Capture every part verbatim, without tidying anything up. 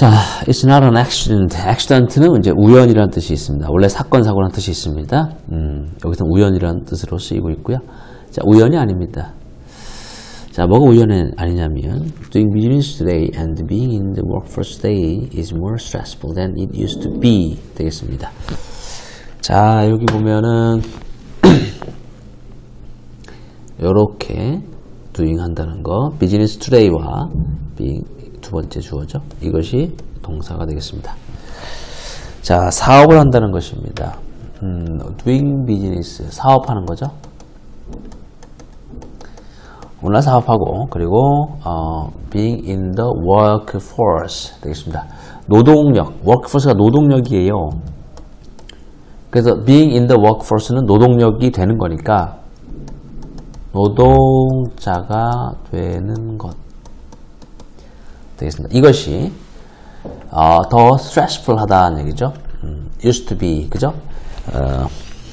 자, it's not an accident. accident는 이제 우연이라는 뜻이 있습니다. 원래 사건, 사고라는 뜻이 있습니다. 음, 여기서 우연이라는 뜻으로 쓰이고 있고요. 자, 우연이 아닙니다. 자, 뭐가 우연이 아니냐면 doing business today and being in the workforce today is more stressful than it used to be 되겠습니다. 자, 여기 보면은 요렇게 doing 한다는 거 business today와 being 두 번째 주어죠. 이것이 동사가 되겠습니다. 자, 사업을 한다는 것입니다. 음, doing business, 사업하는 거죠. 오늘 사업하고 그리고 어, being in the workforce 되겠습니다. 노동력, workforce가 노동력이에요. 그래서 being in the workforce는 노동력이 되는 거니까 노동자가 되는 것 되겠습니다. 이것이 어, 더 stressful 하다는 얘기죠. 음, used to be, 그죠? 어,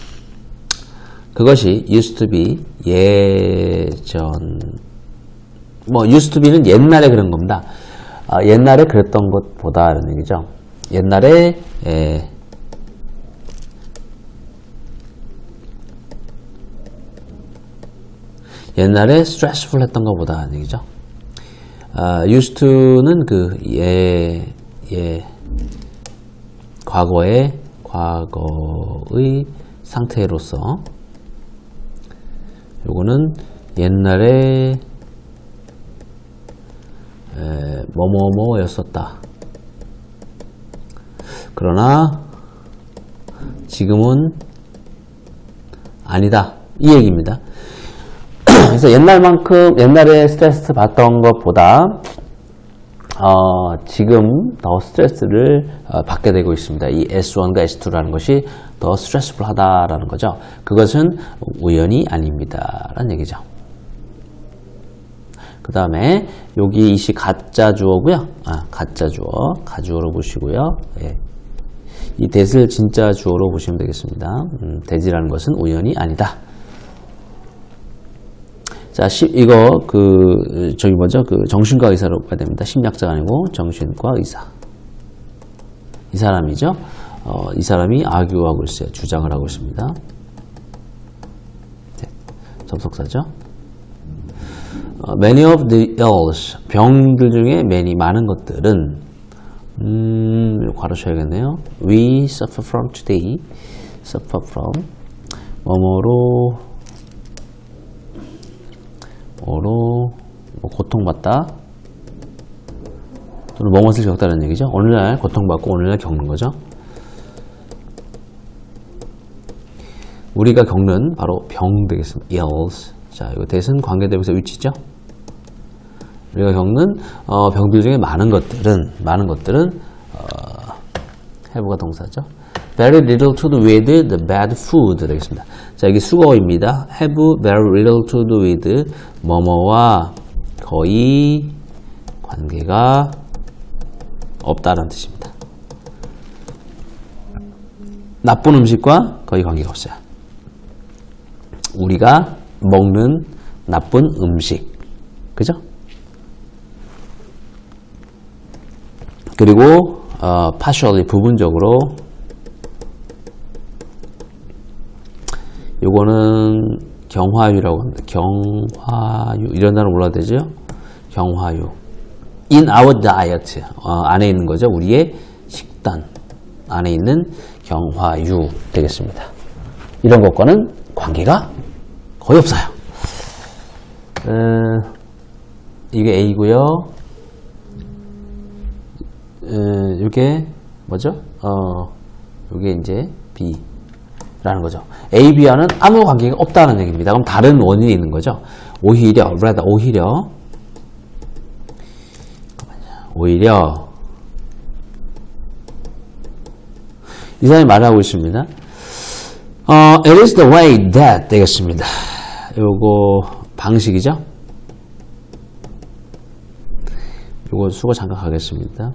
그것이 used to be 예전 뭐 used to be는 옛날에 그런 겁니다. 어, 옛날에 그랬던 것보다 라는 얘기죠. 옛날에 예, 옛날에 stressful 했던 것보다 라는 얘기죠. 어, used to는 그 예, 예, 과거의 과거의 상태로서 요거는 옛날에 에, 뭐뭐뭐였었다. 그러나 지금은 아니다. 이 얘기입니다. 그래서 옛날만큼 옛날에 스트레스 받던 것보다 어, 지금 더 스트레스를 어, 받게 되고 있습니다. 이 에스 원과 에스 투라는 것이 더 스트레스풀 하다라는 거죠. 그것은 우연이 아닙니다. 라는 얘기죠. 그 다음에 여기 이시 가짜 주어고요. 아, 가짜 주어, 가주어로 보시고요. 예. 이 that을 진짜 주어로 보시면 되겠습니다. 음, that이라는 것은 우연이 아니다. 자, 시, 이거, 그, 저기 뭐죠? 그, 정신과 의사로 봐야 됩니다. 심리학자가 아니고, 정신과 의사. 이 사람이죠? 어, 이 사람이 아규하고 있어요. 주장을 하고 있습니다. 네, 접속사죠? 어, many of the ills, 병들 중에 many, 많은 것들은, 음, 가로쳐야겠네요. We suffer from today, suffer from, 뭐뭐로, 뭐로 뭐 고통받다 또는 뭐뭇을 겪다는 얘기죠. 오늘날 고통받고 오늘날 겪는 거죠. 우리가 겪는 바로 병 되겠습니다. ills. 자, 이거 that은 관계대명사 위치죠. 우리가 겪는 어, 병들 중에 많은 것들은 많은 것들은 어, have가 동사죠. very little to do with the bad food 되겠습니다. 자, 여기 수거입니다. have very little to do with 뭐뭐와 거의 관계가 없다는 뜻입니다. 나쁜 음식과 거의 관계가 없어요. 우리가 먹는 나쁜 음식. 그죠? 그리고 어, partially 부분적으로 요거는 경화유라고 합니다. 경화유 이런 단어 몰라도 되죠? 경화유. In our diet 어, 안에 있는 거죠. 우리의 식단 안에 있는 경화유 되겠습니다. 이런 것과는 관계가 거의 없어요. 어, 이게 A고요. 어, 이게 뭐죠? 어, 이게 이제 B. 라는 거죠. A, B와는 아무 관계가 없다는 얘기입니다. 그럼 다른 원인이 있는 거죠. 오히려, rather, 오히려, 오히려, 이 사람이 말하고 있습니다. 어, it is the way that 되겠습니다. 요거 방식이죠. 요거 수거 잠깐 가겠습니다.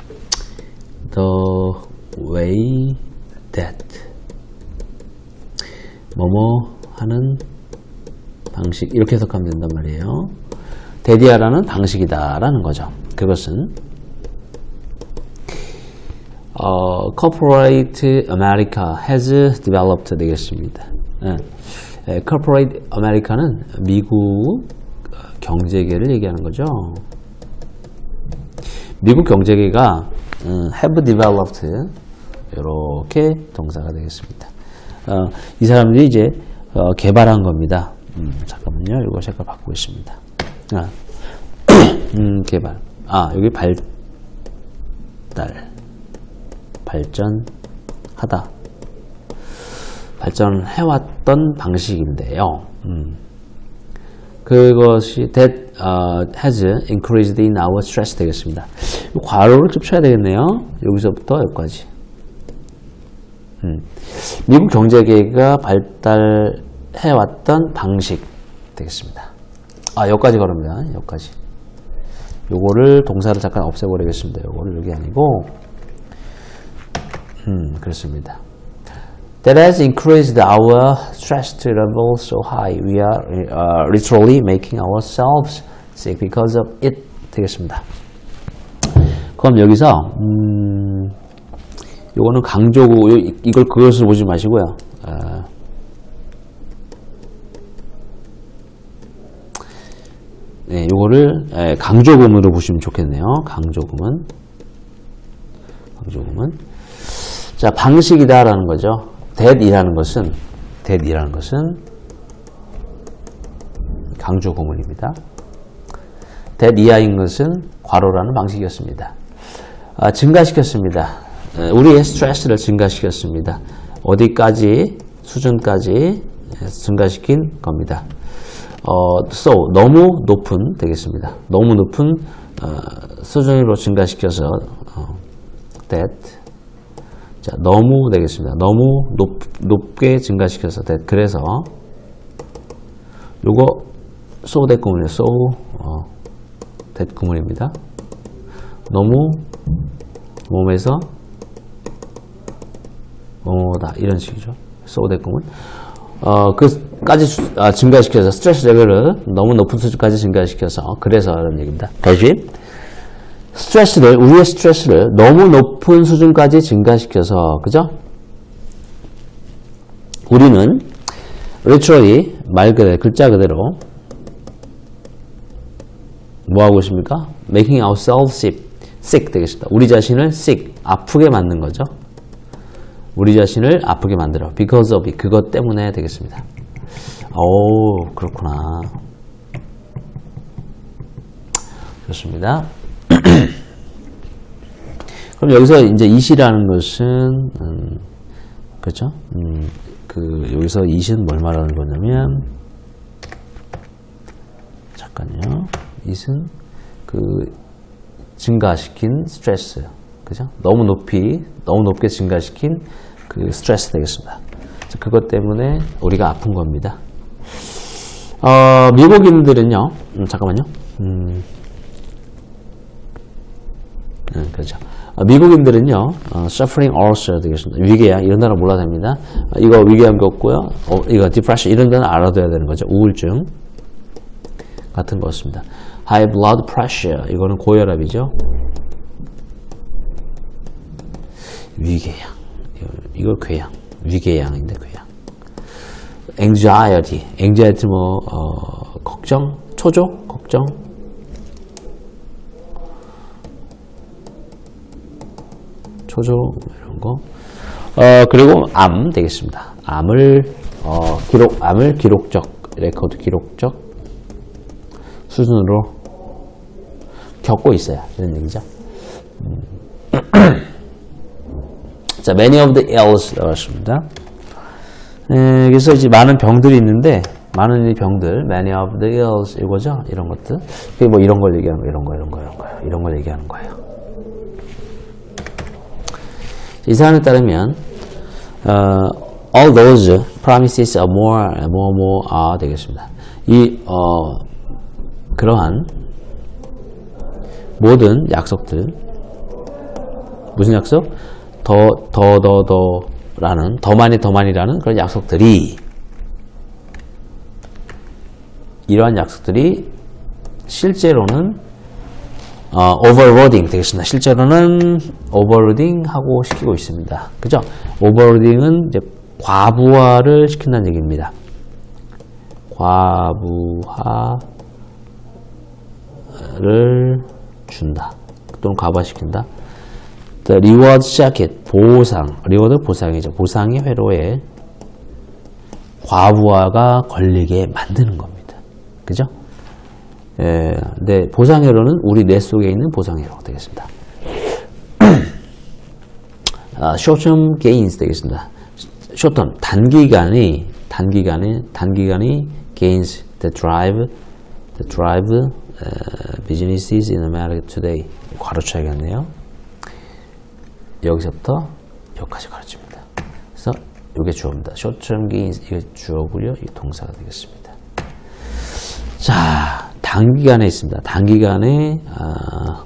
The way that 뭐뭐 하는 방식 이렇게 해석하면 된단 말이에요. 데디아라는 방식이다 라는 거죠. 그것은 어, Corporate America has developed 되겠습니다. 예. 예, Corporate America는 미국 경제계를 얘기하는 거죠. 미국 경제계가 음, have developed 이렇게 동사가 되겠습니다. 어, 이 사람들이 이제 어, 개발한 겁니다. 음, 잠깐만요. 이거 색깔 바꾸고 있습니다. 아, 음, 개발. 아, 여기 발달. 발전하다. 발전해왔던 방식인데요. 음. 그것이 that uh, has increased in our stress 되겠습니다. 괄호를 좀 쳐야 되겠네요. 여기서부터 여기까지. 음. 미국 경제계가 발달해왔던 방식 되겠습니다. 아, 여기까지 걸읍니다. 여기까지. 요거를 동사를 잠깐 없애버리겠습니다. 요거를 여기 아니고, 음, 그렇습니다. That has increased our stress level so high. We are uh, literally making ourselves sick because of it. 되겠습니다. 그럼 여기서 음, 요거는 강조구, 이걸 그것을 보지 마시고요. 어, 네, 요거를 에, 강조금으로 보시면 좋겠네요. 강조금은 강조금은 자, 방식이다라는 거죠. that이라는 것은 that이라는 것은 강조구문입니다. that 이하인 것은 괄호라는 방식이었습니다. 아, 증가시켰습니다. 우리의 스트레스를 증가시켰습니다. 어디까지? 수준까지 증가시킨 겁니다. 어, so, 너무 높은 되겠습니다. 너무 높은 어, 수준으로 증가시켜서 어, that 자, 너무 되겠습니다. 너무 높, 높게 증가시켜서 that. 그래서 요거 so that 구문이에요. so 어, that 구문입니다. 너무 몸에서 뭐뭐다 이런 식이죠. so that 구문. 어, 그까지 아, 증가시켜서 스트레스 레벨을 너무 높은 수준까지 증가시켜서 그래서 이런 얘기입니다. 다시 스트레스를 우리의 스트레스를 너무 높은 수준까지 증가시켜서 그죠? 우리는 literally 말 그대로 글자 그대로 뭐 하고 있습니까? making ourselves sick, sick 되겠습니다. 우리 자신을 sick 아프게 만든 거죠. 우리 자신을 아프게 만들어. because of it. 그것 때문에 되겠습니다. 오, 그렇구나. 좋습니다. 그럼 여기서 이제 it이라는 것은, 음, 그렇죠? 음, 그, 여기서 it은 뭘 말하는 거냐면, 잠깐요. it은 그, 증가시킨 스트레스. 그죠? 너무 높이, 너무 높게 증가시킨 그 스트레스 되겠습니다. 그것 때문에 우리가 아픈 겁니다. 어, 미국인들은요, 음, 잠깐만요. 음, 음, 그렇죠. 어, 미국인들은요, 어, suffering ulcer 되겠습니다. 위궤양, 이런 단어 몰라도 됩니다. 어, 이거 위궤양 겪고요, 어, 이거 depression, 이런 단어 알아둬야 되는 거죠. 우울증 같은 거였습니다. high blood pressure, 이거는 고혈압이죠. 위궤양, 이거 궤양, 위궤양인데 궤양. anxiety, anxiety 뭐 어, 걱정, 초조, 걱정. 초조 이런 거. 어 그리고 암 되겠습니다. 암을 어, 기록, 암을 기록적 레코드 기록적 수준으로 겪고 있어요. 이런 얘기죠. 음. 자, many of the ills 나왔습니다. 에, 그래서 이제 많은 병들이 있는데, 많은 이 병들, many of the ills 이거죠? 이런 것들. 그게 뭐 이런 걸 얘기하는 거, 이런 거, 이런 거, 이런 거예요. 이런 걸 얘기하는 거예요. 이 사안에 따르면, 어, all those promises are more, more, more are 되겠습니다. 이, 어, 그러한 모든 약속들, 무슨 약속? 더, 더, 더, 더 라는, 더 많이, 더 많이라는 그런 약속들이, 이러한 약속들이 실제로는 어, overloading 되겠습니다. 실제로는 overloading 하고 시키고 있습니다. 그죠? overloading은 이제 과부하를 시킨다는 얘기입니다. 과부하를 준다. 또는 과부하시킨다. The reward jacket, 보상. reward 보상이죠. 보상의 회로에 과부하가 걸리게 만드는 겁니다. 그죠? 예, 근데 보상회로는 우리 뇌 속에 있는 보상회로가 되겠습니다. 아, short-term gains 되겠습니다. short-term, 단기간이, 단기간에, 단기간이 gains that drive, that drive uh, businesses in America today. 가로쳐야겠네요. 여기서부터 여기까지 가르칩니다. 그래서 이게 주어입니다. short-term gains, 이게 주어고요. 이 동사가 되겠습니다. 자, 단기간에 있습니다. 단기간에 아,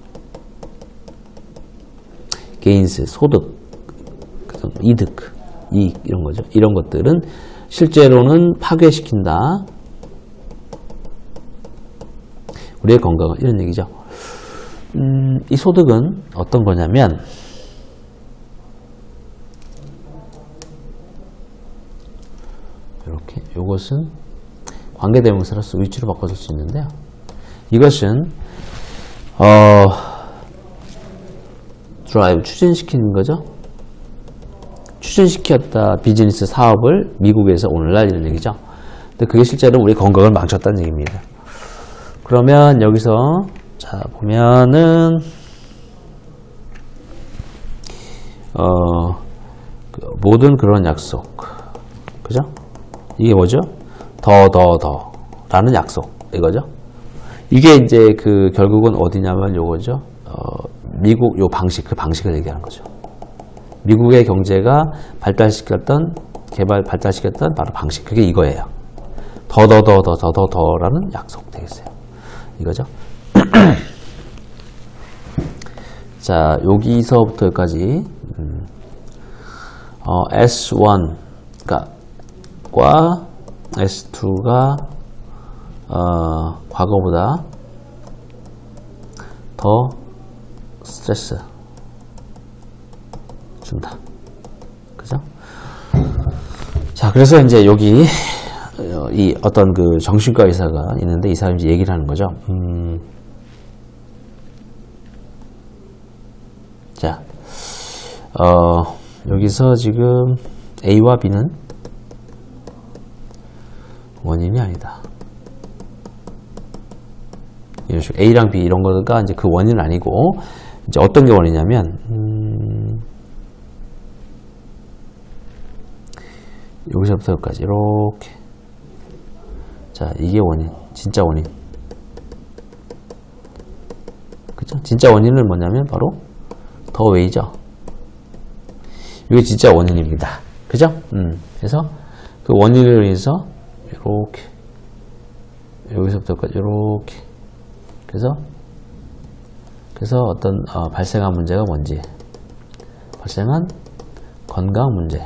gains, 소득, 이득, 이익 이런 거죠. 이런 것들은 실제로는 파괴시킨다. 우리의 건강을 이런 얘기죠. 음, 이 소득은 어떤 거냐면 이렇게 요것은 관계대명사로서 위치로 바꿔줄 수 있는데요. 이것은 어, 드라이브 추진시키는 거죠. 추진시켰다 비즈니스 사업을 미국에서 오늘날 이런 얘기죠. 근데 그게 실제로 우리 건강을 망쳤다는 얘기입니다. 그러면 여기서 자 보면은 어, 그 모든 그런 약속, 그죠? 이게 뭐죠? 더, 더, 더 라는 약속 이거죠. 이게 이제 그 결국은 어디냐면 요거죠. 어, 미국 요 방식, 그 방식을 얘기하는 거죠. 미국의 경제가 발달시켰던 개발 발달시켰던 바로 방식, 그게 이거예요. 더, 더, 더, 더, 더, 더, 더라는 약속 되겠어요. 이거죠. 자, 여기서부터 여기까지 음, 어, 에스 원과 에스 투가 어, 과거보다 더 스트레스 준다. 그죠? 자, 그래서 이제 여기 어, 이 어떤 그 정신과 의사가 있는데 이 사람이 이제 얘기를 하는 거죠. 음, 자, 어, 여기서 지금 A와 B는 원인이 아니다. 이런 식으로 A랑 B 이런 거가 이제 그 원인은 아니고 이제 어떤 게 원인이냐면 음, 여기서부터 여기까지 이렇게 자 이게 원인, 진짜 원인. 그죠? 진짜 원인은 뭐냐면 바로 더 웨이죠. 이게 진짜 원인입니다. 그죠? 음, 그래서 그 원인으로 인해서 이렇게 여기서부터까지 이렇게 그래서 그래서 어떤 어, 발생한 문제가 뭔지 발생한 건강 문제.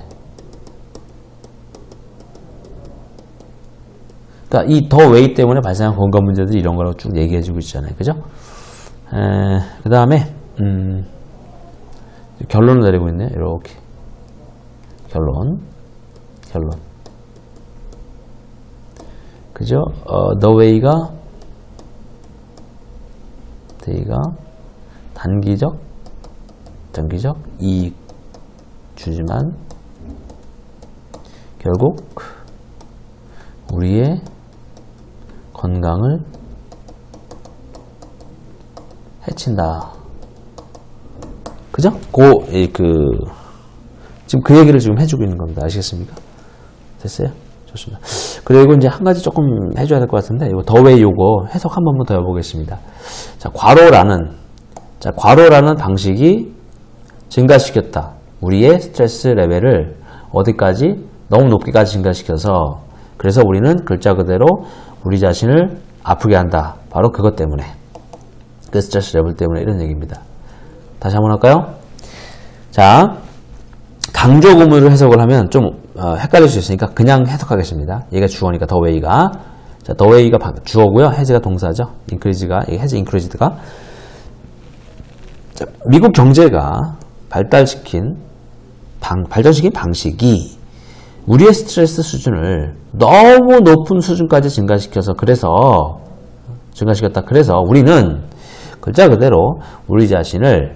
그러니까 이 더 웨이 때문에 발생한 건강 문제들이 이런 거라고 쭉 얘기해주고 있잖아요. 그죠? 그 다음에 음, 결론을 내리고 있네요. 이렇게 결론 결론 그죠? 어, the way가 데이가 단기적, 장기적 이익 주지만 결국 우리의 건강을 해친다. 그죠? 고, 이, 그, 지금 그 얘기를 지금 해주고 있는 겁니다. 아시겠습니까? 됐어요? 좋습니다. 그리고 이제 한 가지 조금 해줘야 될 것 같은데, 이거 더웨이 요거 해석 한 번만 더 해보겠습니다. 자, 과로라는, 자, 과로라는 방식이 증가시켰다. 우리의 스트레스 레벨을 어디까지? 너무 높게까지 증가시켜서, 그래서 우리는 글자 그대로 우리 자신을 아프게 한다. 바로 그것 때문에. 그 스트레스 레벨 때문에 이런 얘기입니다. 다시 한번 할까요? 자, 강조 구문으로 해석을 하면 좀 어, 헷갈릴 수 있으니까 그냥 해석하겠습니다. 얘가 주어니까 더 웨이가 자, 더 웨이가 주어고요. 해즈가 동사죠. increase가 해즈 increased가 미국 경제가 발달시킨 방, 발전시킨 방식이 우리의 스트레스 수준을 너무 높은 수준까지 증가시켜서 그래서 증가시켰다. 그래서 우리는 글자 그대로 우리 자신을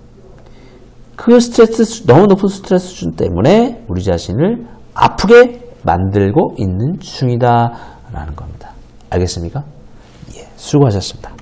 그 스트레스 너무 높은 스트레스 수준 때문에 우리 자신을 아프게 만들고 있는 중이다 라는 겁니다. 알겠습니까? 예, 수고하셨습니다.